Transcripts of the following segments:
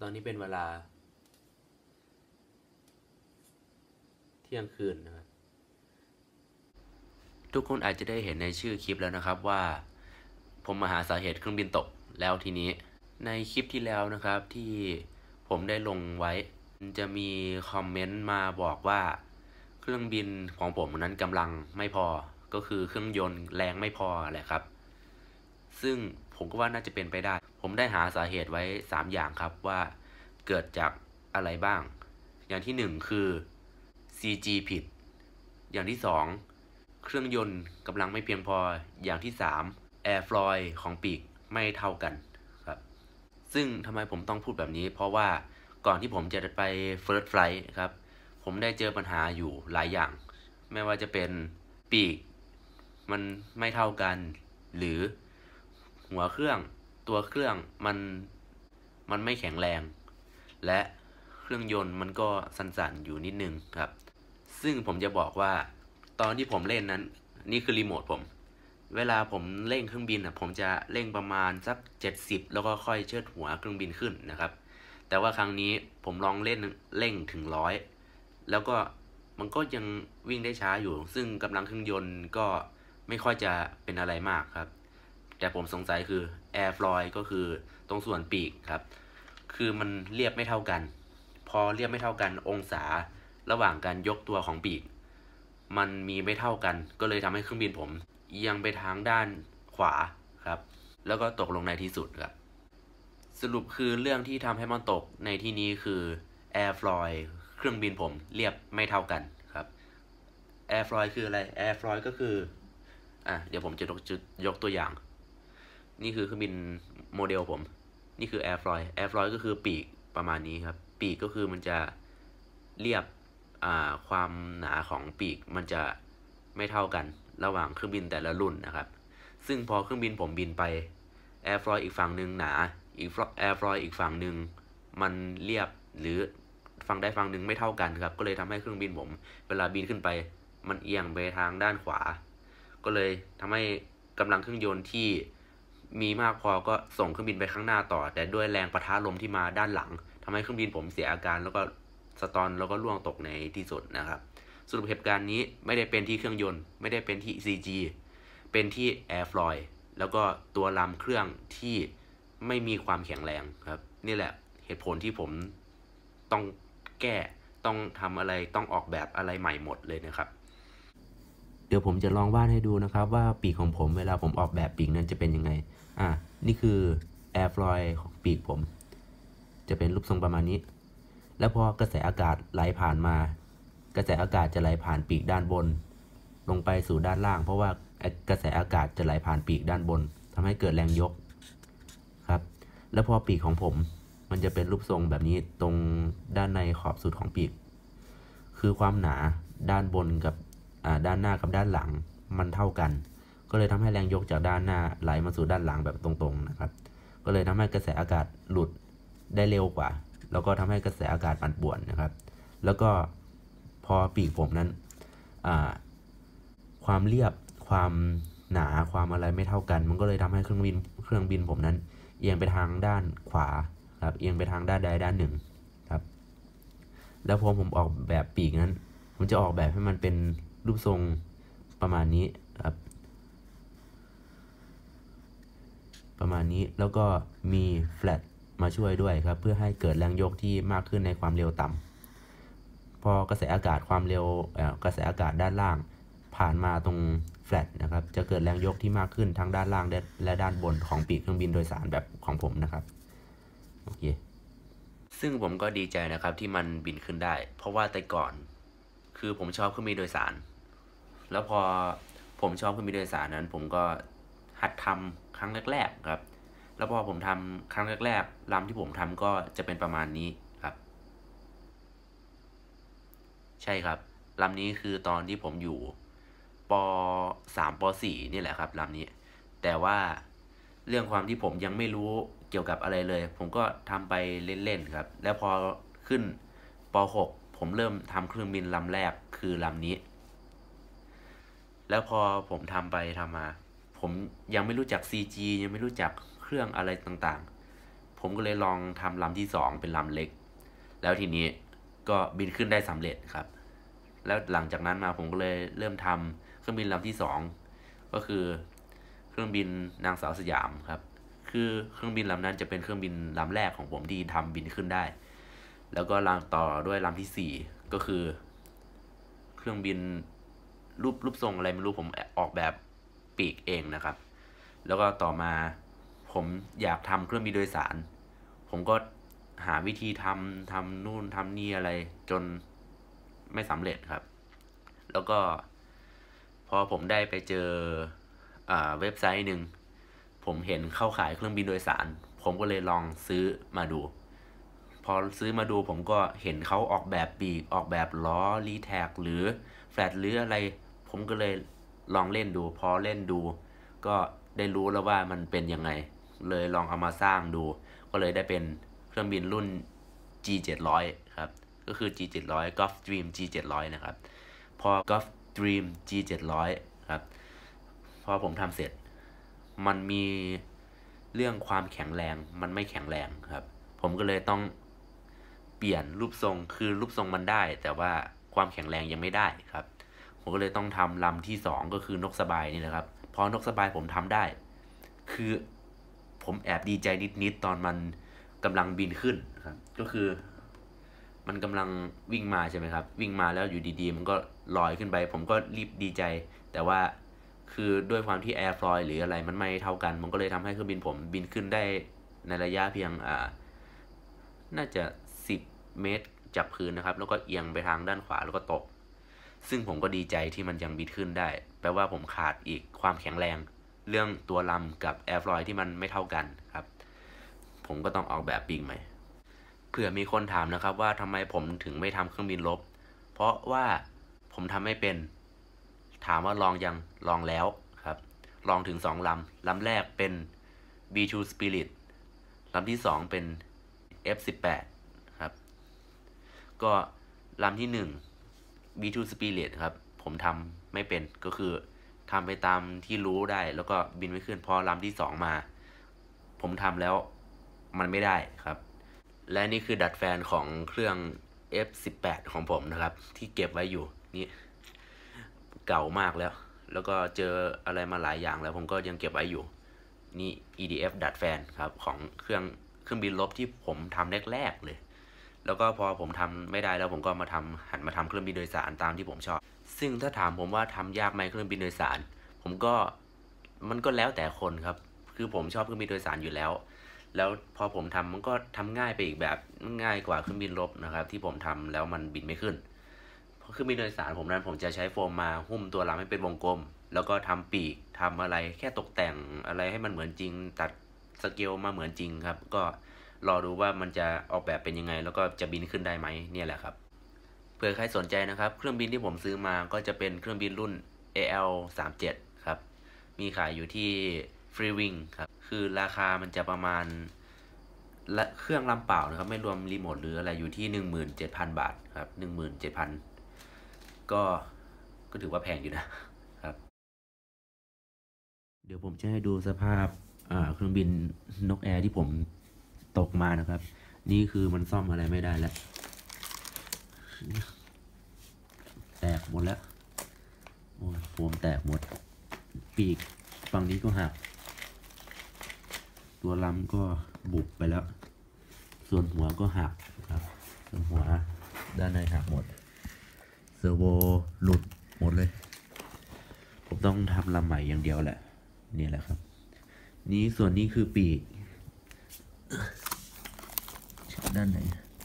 อนนี้เป็นเวลาเที่ยงคืนนะครับทุกคนอาจจะได้เห็นในชื่อคลิปแล้วนะครับว่าผมมาหาสาเหตุเครื่องบินตกแล้วทีนี้ในคลิปที่แล้วนะครับที่ผมได้ลงไว้จะมีคอมเมนต์มาบอกว่าเครื่องบินของผมนั้นกำลังไม่พอก็คือเครื่องยนต์แรงไม่พอแหละครับซึ่งผมก็ว่าน่าจะเป็นไปได้ผมได้หาสาเหตุไว้3อย่างครับว่าเกิดจากอะไรบ้างอย่างที่1คือ CG ผิดอย่างที่2เครื่องยนต์กำลังไม่เพียงพออย่างที่3 Air Flow ของปีกไม่เท่ากันครับซึ่งทำไมผมต้องพูดแบบนี้เพราะว่าก่อนที่ผมจะไป First Flight ครับผมได้เจอปัญหาอยู่หลายอย่างไม่ว่าจะเป็นปีกมันไม่เท่ากันหรือหัวเครื่องตัวเครื่องมันไม่แข็งแรงและเครื่องยนต์มันก็สั่นๆอยู่นิดนึงครับซึ่งผมจะบอกว่าตอนที่ผมเล่นนั้นนี่คือรีโมทผมเวลาผมเร่งเครื่องบินผมจะเร่งประมาณสัก70แล้วก็ค่อยเชิดหัวเครื่องบินขึ้นนะครับแต่ว่าครั้งนี้ผมลองเล่นเร่งถึง100แล้วก็มันก็ยังวิ่งได้ช้าอยู่ซึ่งกำลังเครื่องยนต์ก็ไม่ค่อยจะเป็นอะไรมากครับแต่ผมสงสัยคือ Air Flow ก็คือตรงส่วนปีกครับคือมันเรียบไม่เท่ากันพอเรียบไม่เท่ากันองศาระหว่างการยกตัวของปีกมันมีไม่เท่ากันก็เลยทำให้เครื่องบินผมเอียงไปทางด้านขวาครับแล้วก็ตกลงในที่สุดครับสรุปคือเรื่องที่ทำให้มันตกในที่นี้คือ Air Flow เครื่องบินผมเรียบไม่เท่ากันครับ Air Flow คืออะไร Air Flow ก็คือเดี๋ยวผมจะยกตัวอย่างนี่คือเครื่องบินโมเดลผมนี่คือ Air Flow Air Flow ก็คือปีกประมาณนี้ครับปีกก็คือมันจะเรียบความหนาของปีกมันจะไม่เท่ากันระหว่างเครื่องบินแต่ละรุ่นนะครับซึ่งพอเครื่องบินผมบินไป Air Flow อีกฝั่งหนึ่งหนาอีก Air Flow อีกฝั่งหนึ่งมันเรียบหรือฝั่งใดฝั่งหนึ่งไม่เท่ากันครับก็เลยทำให้เครื่องบินผมเวลาบินขึ้นไปมันเอียงไปทางด้านขวาก็เลยทำให้กำลังเครื่องยนต์ที่มีมากพอก็ส่งเครื่องบินไปข้างหน้าต่อแต่ด้วยแรงปะทะลมที่มาด้านหลังทำให้เครื่องบินผมเสียอาการแล้วก็สตอนแล้วก็ล่วงตกในที่สุดนะครับสรุปเหตุการณ์นี้ไม่ได้เป็นที่เครื่องยนต์ไม่ได้เป็นที่ CG เป็นที่ Air Flow แล้วก็ตัวลำเครื่องที่ไม่มีความแข็งแรงครับนี่แหละเหตุผลที่ผมต้องแก้ต้องทำอะไรต้องออกแบบอะไรใหม่หมดเลยนะครับเดี๋ยวผมจะลองวาดให้ดูนะครับว่าปีกของผมเวลาผมออกแบบปีกนั้นจะเป็นยังไงนี่คือ Air Flow ของปีกผมจะเป็นรูปทรงประมาณนี้แล้วพอกระแสอากาศไหลผ่านมากระแสอากาศจะไหลผ่านปีกด้านบนลงไปสู่ด้านล่างเพราะว่ากระแสอากาศจะไหลผ่านปีกด้านบนทำให้เกิดแรงยกครับแล้วพอปีกของผมมันจะเป็นรูปทรงแบบนี้ตรงด้านในขอบสุดของปีกคือความหนาด้านบนกับด้านหน้ากับด้านหลังมันเท่ากันก็เลยทำให้แรงยกจากด้านหน้าไหลมาสู่ด้านหลังแบบตรงๆนะครับก็เลยทำให้กระแสอากาศหลุดได้เร็วกว่าแล้วก็ทำให้กระแสอากาศปั่นป่วนนะครับแล้วก็พอปีกผมนั้นความเรียบความหนาความอะไรไม่เท่ากันมันก็เลยทำให้เครื่องบินผมนั้นเอียงไปทางด้านขวาครับเอียงไปทางด้านใดด้านหนึ่งครับแล้วพอผมออกแบบปีกนั้นผมจะออกแบบให้มันเป็นรูปทรงประมาณนี้ครับประมาณนี้แล้วก็มีแฟลตมาช่วยด้วยครับเพื่อให้เกิดแรงยกที่มากขึ้นในความเร็วต่ำพอกระแสอากาศความเร็วกระแสอากาศด้านล่างผ่านมาตรงแฟลตนะครับจะเกิดแรงยกที่มากขึ้นทั้งด้านล่างและด้านบนของปีกเครื่องบินโดยสารแบบของผมนะครับโอเคซึ่งผมก็ดีใจนะครับที่มันบินขึ้นได้เพราะว่าแต่ก่อนคือผมชอบเครื่องบินโดยสารแล้วพอผมชอบเครื่องบินโดยสารนั้นผมก็หัดทำครั้งแรกๆครับแล้วพอผมทำครั้งแรกๆลำที่ผมทำก็จะเป็นประมาณนี้ครับใช่ครับลำนี้คือตอนที่ผมอยู่ป.3 ป.4 นี่แหละครับลำนี้แต่ว่าเรื่องความที่ผมยังไม่รู้เกี่ยวกับอะไรเลยผมก็ทำไปเล่นๆครับแล้วพอขึ้นป.6 ผมเริ่มทำเครื่องบินลำแรกคือลำนี้แล้วพอผมทำไปทำมาผมยังไม่รู้จัก CG ยังไม่รู้จักเครื่องอะไรต่างๆผผมก็เลยลองทำลำที่2เป็นลำเล็กแล้วทีนี้ก็บินขึ้นได้สำเร็จครับแล้วหลังจากนั้นมาผมก็เลยเริ่มทำเครื่องบินลำที่2ก็คือเครื่องบินนางสาวสยามครับคือเครื่องบินลำนั้นจะเป็นเครื่องบินลำแรกของผมที่ทำบินขึ้นได้แล้วก็ลำต่อด้วยลำที่4ก็คือเครื่องบินรูปทรงอะไรไม่รู้ผมออกแบบปีกเองนะครับแล้วก็ต่อมาผมอยากทำเครื่องบินโดยสารผมก็หาวิธีทำนู่นทำนี่อะไรจนไม่สำเร็จครับแล้วก็พอผมได้ไปเจอเว็บไซต์หนึ่งผมเห็นเข้าขายเครื่องบินโดยสารผมก็เลยลองซื้อมาดูพอซื้อมาดูผมก็เห็นเขาออกแบบปีกออกแบบล้อรีแท็กหรือแฟลตหรืออะไรผมก็เลยลองเล่นดูพอเล่นดูก็ได้รู้แล้วว่ามันเป็นยังไงเลยลองเอามาสร้างดูก็เลยได้เป็นเครื่องบินรุ่น G700 ครับก็คือ G700 Gulfstream G700 นะครับพอ Gulfstream G700 ครับพอผมทำเสร็จมันมีเรื่องความแข็งแรงมันไม่แข็งแรงครับผมก็เลยต้องเปลี่ยนรูปทรงคือรูปทรงมันได้แต่ว่าความแข็งแรงยังไม่ได้ครับผมก็เลยต้องทำลำที่2ก็คือนกสบายนี่แหละครับพอนกสบายผมทำได้คือผมแอบดีใจนิดๆตอนมันกำลังบินขึ้นครับก็คือมันกำลังวิ่งมาใช่ไหมครับวิ่งมาแล้วอยู่ดีๆมันก็ลอยขึ้นไปผมก็รีบดีใจแต่ว่าคือด้วยความที่แอร์ฟลอยหรืออะไรมันไม่เท่ากันมันก็เลยทำให้เครื่องบินผมบินขึ้นได้ในระยะเพียงน่าจะ10 เมตรจากพื้นนะครับแล้วก็เอียงไปทางด้านขวาแล้วก็ตกซึ่งผมก็ดีใจที่มันยังบินขึ้นได้แปลว่าผมขาดอีกความแข็งแรงเรื่องตัวลำกับแอร์ฟลอยที่มันไม่เท่ากันครับผมก็ต้องออกแบบปีกใหม่เผื่อมีคนถามนะครับว่าทำไมผมถึงไม่ทำเครื่องบินรบเพราะว่าผมทำไม่เป็นถามว่าลองยังลองแล้วครับลองถึง2 ลำแรกเป็น B2 Spirit ลำที่2เป็น F18 ครับก็ลำที่1 B2 Spirit ครับผมทำไม่เป็นก็คือทำไปตามที่รู้ได้แล้วก็บินไม่ขึ้นพอลำที่2มาผมทำแล้วมันไม่ได้ครับและนี่คือดัดแฟนของเครื่อง F18 ของผมนะครับที่เก็บไว้อยู่นี่เก่ามากแล้วก็เจออะไรมาหลายอย่างแล้วผมก็ยังเก็บไว้อยู่นี่ EDF ดัดแฟนครับของเครื่องบินรบที่ผมทำแรกๆเลยแล้วก็พอผมทำไม่ได้แล้วผมก็หันมาทำเครื่องบินโดยสารตามที่ผมชอบซึ่งถ้าถามผมว่าทำยากไหมเครื่องบินโดยสารมันก็แล้วแต่คนครับคือผมชอบเครื่องบินโดยสารอยู่แล้วพอผมทำมันก็ทำง่ายไปอีกแบบง่ายกว่าเครื่องบินรบนะครับที่ผมทำแล้วมันบินไม่ขึ้นเพราะเครื่องบินโดยสารผมจะใช้โฟมมาหุ้มตัวลำให้เป็นวงกลมแล้วก็ทำปีกทำอะไรแค่ตกแต่งอะไรให้มันเหมือนจริงตัดสเกลมาเหมือนจริงครับก็รอดูว่ามันจะออกแบบเป็นยังไงแล้วก็จะบินขึ้นได้ไหมเนี่ยแหละครับเผื่อใครสนใจนะครับเครื่องบินที่ผมซื้อมาก็จะเป็นเครื่องบินรุ่น AL37 ครับมีขายอยู่ที่ Free Wing ครับคือราคามันจะประมาณและเครื่องลำเปล่านะครับไม่รวมรีโมทหรืออะไรอยู่ที่ 17,000 บาทครับ 17,000ก็ถือว่าแพงอยู่นะครับเดี๋ยวผมจะให้ดูสภาพเครื่องบินนกแอร์ที่ผมตกมานะครับนี่คือมันซ่อมอะไรไม่ได้แล้วแตกหมดแล้วโอ้ยโฟมแตกหมดปีกฝั่งนี้ก็หักตัวลำก็บุบไปแล้วส่วนหัวก็หักครับส่วนหัวด้านในหักหมดเซอร์โวหลุดหมดเลยผมต้องทำลำใหม่อย่างเดียวแหละนี่แหละครับส่วนนี้คือปีกด้านไหน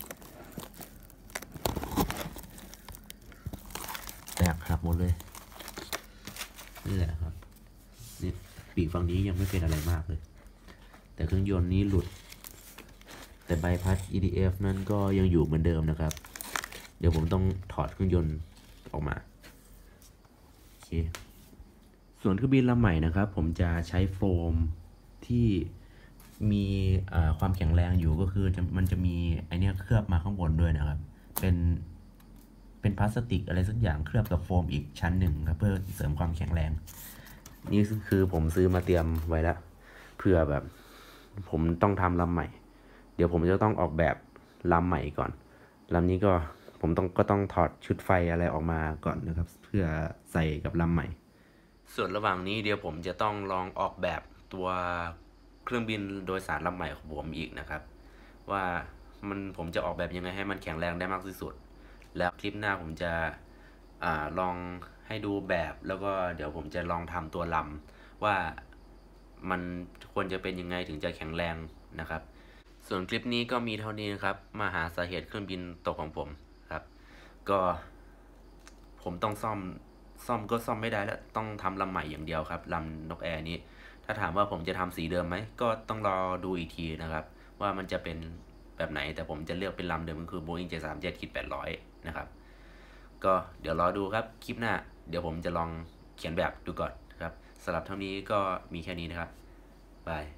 แตกหักหมดเลยนี่แหละครับนี่ปีกฝั่งนี้ยังไม่เป็นอะไรมากเลยแต่เครื่องยนต์นี้หลุดแต่ใบพัด EDF นั่นก็ยังอยู่เหมือนเดิมนะครับเดี๋ยวผมต้องถอดเครื่องยนต์ออกมาโอเคส่วนเครื่องบินลำใหม่นะครับผมจะใช้โฟมที่มีความแข็งแรงอยู่ก็คือมันจะมีไอเนี้ยเคลือบมาข้างบนด้วยนะครับเป็นพลาสติกอะไรสักอย่างเคลือบกับโฟมอีกชั้นหนึ่งครับเพื่อเสริมความแข็งแรงนี่คือผมซื้อมาเตรียมไว้แล้วเผื่อแบบผมต้องทำลำใหม่เดี๋ยวผมจะต้องออกแบบลำใหม่ก่อนลำนี้ก็ผมต้องถอดชุดไฟอะไรออกมาก่อนนะครับเพื่อใส่กับลำใหม่ส่วนระหว่างนี้เดี๋ยวผมจะต้องลองออกแบบตัวเครื่องบินโดยสารลำใหม่ของผมอีกนะครับว่าผมจะออกแบบยังไงให้มันแข็งแรงได้มากที่สุดแล้วคลิปหน้าผมจะลองให้ดูแบบแล้วก็เดี๋ยวผมจะลองทำตัวลำว่ามันควรจะเป็นยังไงถึงจะแข็งแรงนะครับส่วนคลิปนี้ก็มีเท่านี้นะครับมาหาสาเหตุเครื่องบินตกของผมครับก็ผมต้องซ่อมก็ซ่อมไม่ได้แล้วต้องทำลำใหม่อย่างเดียวครับลำนกแอร์นี้ถ้าถามว่าผมจะทำสีเดิมไหมก็ต้องรอดูอีกทีนะครับว่ามันจะเป็นแบบไหนแต่ผมจะเลือกเป็นลำเดิมก็คือ Boeing 737-800นะครับก็เดี๋ยวรอดูครับคลิปหน้าเดี๋ยวผมจะลองเขียนแบบดูก่อนครับสำหรับเท่านี้ก็มีแค่นี้นะครับบาย